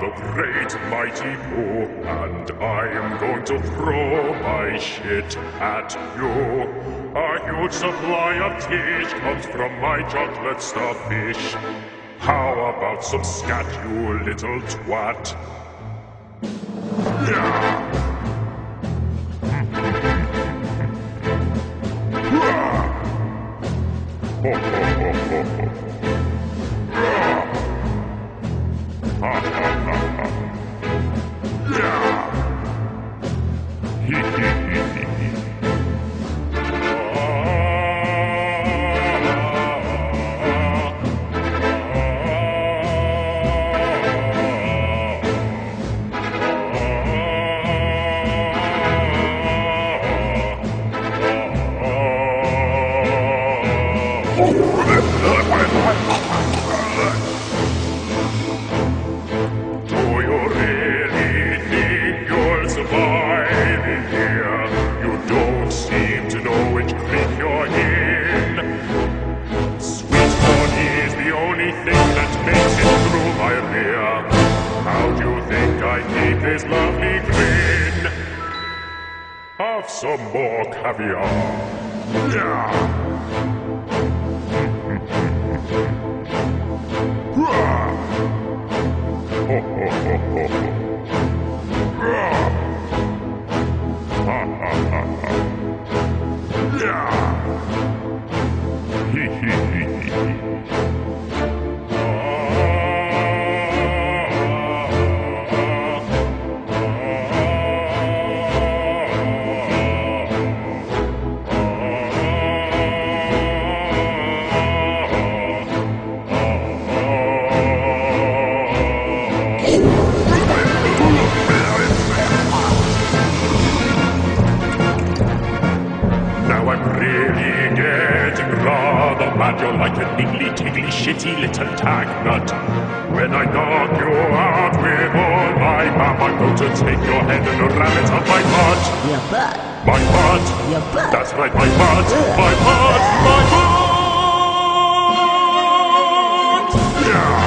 the great mighty Pooh, and I am going to throw my shit at you. A huge supply of teach comes from my chocolate starfish. How about some scat, you little twat? Yeah. Ho, ho, ho, ho, ho. Ha, ha, ha, ha. Yeah. Hee, hee, hee, hee, hee. His lovely grin. Have some more caviar. Yeah. Ho, ho, ho, ho, ho. Ha, ha, ha, ha. Yeah. Hee, hee, hee, hee, hee. You're like a niggly-tiggly, shitty little tag nut. When I knock you out with all my bam, I'm going to take your head and ram it up my butt. Your butt. My butt. Your butt. That's right, my butt. My butt. My butt. Yeah.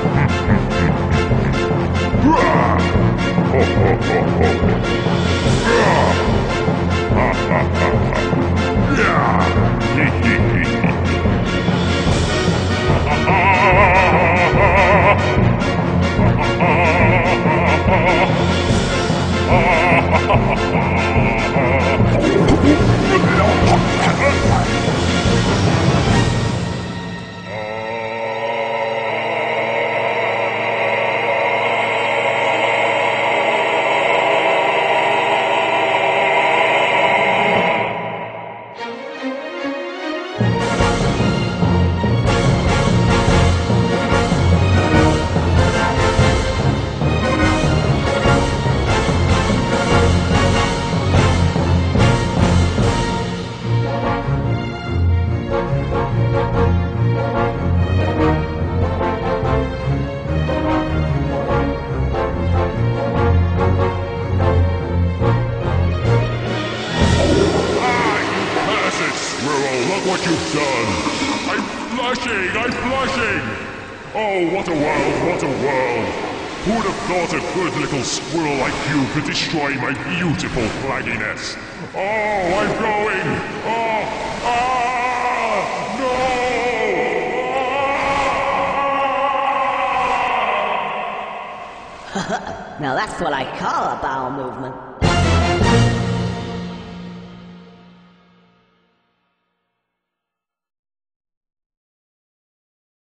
Ho, ho, ho, ho. Ha, ha, ha, ha. Yeah. Hee, hee, hee, hee. Look what you've done! I'm blushing! Oh, what a world, what a world! Who'd have thought a good little squirrel like you could destroy my beautiful flagginess? Oh, I'm going! Oh, no! Now that's what I call a bowel movement.